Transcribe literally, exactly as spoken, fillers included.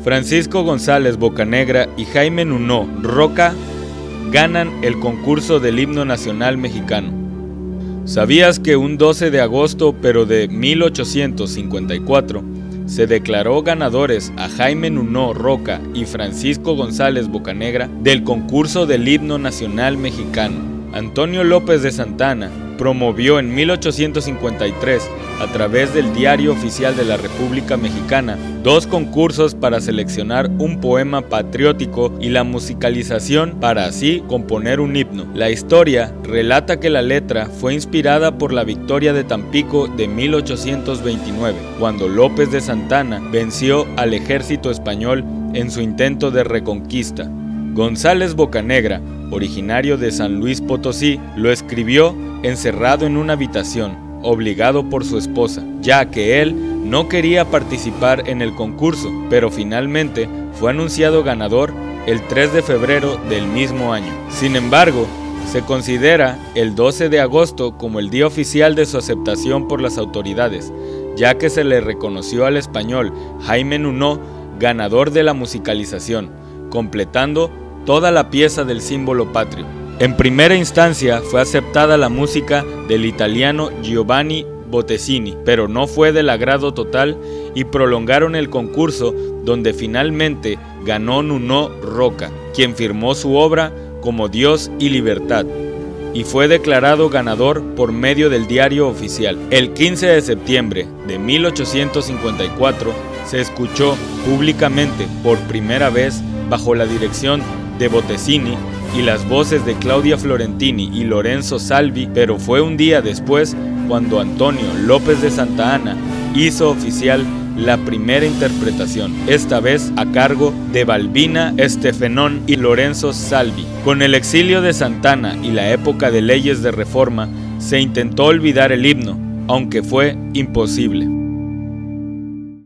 Francisco González Bocanegra y Jaime Nuno Roca ganan el concurso del himno nacional mexicano. ¿Sabías que un doce de agosto pero de mil ochocientos cincuenta y cuatro se declaró ganadores a Jaime Nuno Roca y Francisco González Bocanegra del concurso del himno nacional mexicano? Antonio López de Santa Anna promovió en mil ochocientos cincuenta y tres, a través del Diario Oficial de la República Mexicana, dos concursos para seleccionar un poema patriótico y la musicalización para así componer un himno. La historia relata que la letra fue inspirada por la victoria de Tampico de mil ochocientos veintinueve, cuando López de Santa Anna venció al ejército español en su intento de reconquista. González Bocanegra, originario de San Luis Potosí, lo escribió encerrado en una habitación, obligado por su esposa, ya que él no quería participar en el concurso, pero finalmente fue anunciado ganador el tres de febrero del mismo año. Sin embargo, se considera el doce de agosto como el día oficial de su aceptación por las autoridades, ya que se le reconoció al español Jaime Nuno ganador de la musicalización, completando toda la pieza del símbolo patrio. En primera instancia fue aceptada la música del italiano Giovanni Bottesini, pero no fue del agrado total y prolongaron el concurso, donde finalmente ganó Nuno Roca, quien firmó su obra como Dios y Libertad, y fue declarado ganador por medio del Diario Oficial. El quince de septiembre de mil ochocientos cincuenta y cuatro se escuchó públicamente por primera vez, bajo la dirección de Bottesini y las voces de Claudia Florentini y Lorenzo Salvi, pero fue un día después cuando Antonio López de Santa Anna hizo oficial la primera interpretación, esta vez a cargo de Balbina Estefenón y Lorenzo Salvi. Con el exilio de Santa Anna y la época de leyes de reforma, se intentó olvidar el himno, aunque fue imposible.